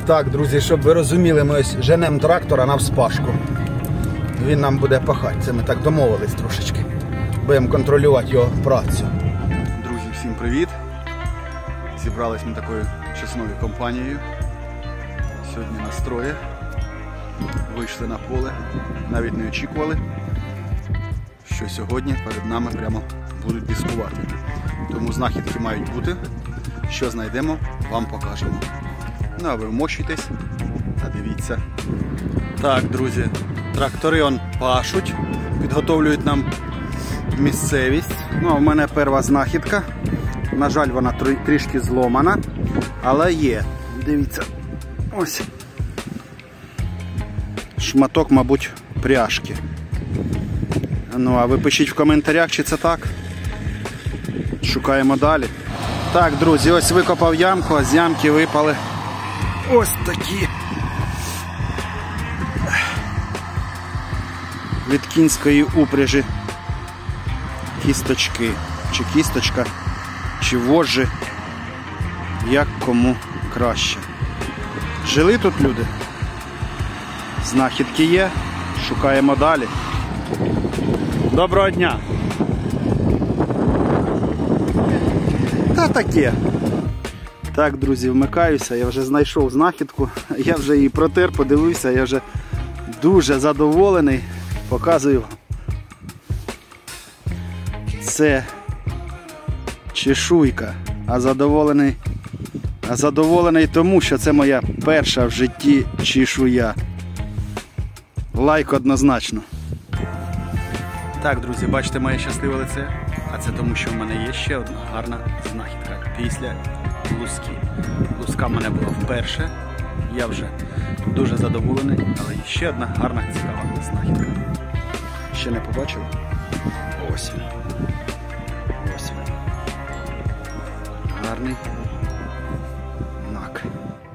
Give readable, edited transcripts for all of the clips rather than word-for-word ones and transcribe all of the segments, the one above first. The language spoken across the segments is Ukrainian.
Так, друзі, щоб ви розуміли, ми ось женемо трактора навспашку. Він нам буде пахати. Це ми так домовились трошечки. Будемо контролювати його працю. Друзі, всім привіт. Зібрались ми такою чесною компанією. Сьогодні нас троє. Вийшли на поле. Навіть не очікували, що сьогодні перед нами прямо будуть дискувати. Тому знахідки мають бути. Що знайдемо, вам покажемо. Ну а ви вмощуйтесь та дивіться. Так, друзі, трактори он пашуть, підготовлюють нам місцевість. Ну, а в мене перша знахідка. На жаль, вона трішки зломана, але є. Дивіться, ось. Шматок, мабуть, пряжки. Ну, а ви пишіть в коментарях, чи це так. Шукаємо далі. Так, друзі, ось викопав ямку, а з ямки випали ось такі від кінської упряжі кісточки. Чи кісточка, чи вожжі, як кому краще. Жили тут люди? Знахідки є, шукаємо далі. Доброго дня! Та таке. Так, друзі, вмикаюся, я вже знайшов знахідку, я вже її протер, подивився, я вже дуже задоволений. Показую. Це чешуйка, а задоволений тому, що це моя перша в житті чешуя. Лайк однозначно. Так, друзі, бачите моє щасливе лице? А це тому, що в мене є ще одна гарна знахідка після луски. Луска в мене була вперше, я вже дуже задоволений, але є ще одна гарна, цікава знахідка. Ще не побачив? Ось він. Ось він. Гарний нак.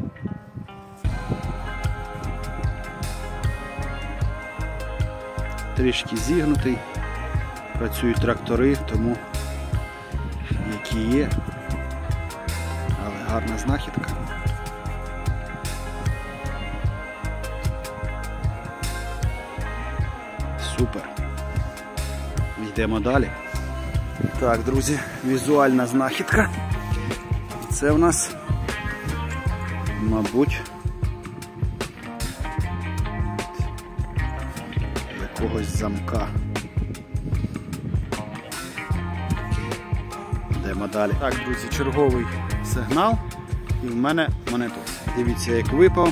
Трішки зігнутий. Працюють трактори, тому які є. Але гарна знахідка. Супер. Йдемо далі. Так, друзі, візуальна знахідка. Це в нас, мабуть, якогось замка. Йдемо далі. Так, друзі, черговий сигнал. І в мене монету. Дивіться, як випав.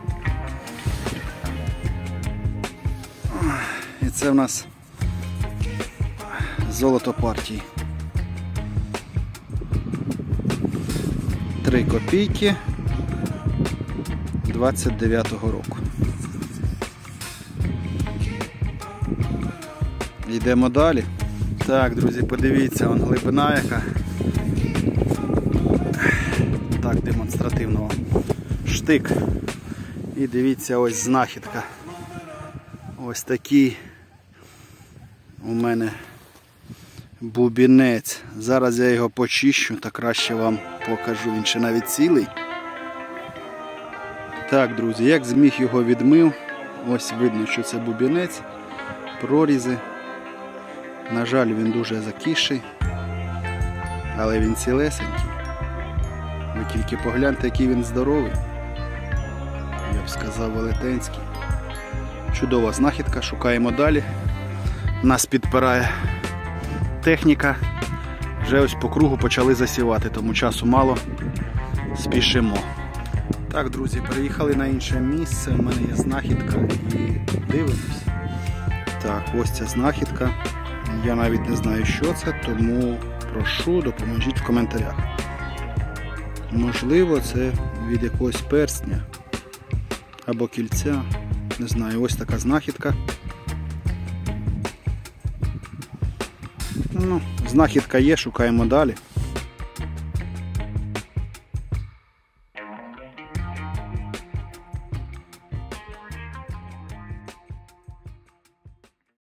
І це в нас золото партії. 3 копійки 29-го року. Йдемо далі. Так, друзі, подивіться, вон глибина яка. Так, демонстративно. Штик. І дивіться, ось знахідка. Ось такий у мене бубінець. Зараз я його почищу та краще вам покажу. Він ще навіть цілий. Так, друзі, як зміг його відмив. Ось видно, що це бубінець. Прорізи. На жаль, він дуже закисший. Але він цілесенький. Ви тільки погляньте, який він здоровий. Я б сказав, велетенський. Чудова знахідка, шукаємо далі. Нас підпирає техніка. Вже ось по кругу почали засівати, тому часу мало. Спішимо. Так, друзі, переїхали на інше місце. У мене є знахідка і дивимось. Так, ось ця знахідка. Я навіть не знаю, що це, тому прошу, допоможіть в коментарях. Можливо, це від якогось перстня або кільця. Не знаю, ось така знахідка. Ну, знахідка є, шукаємо далі.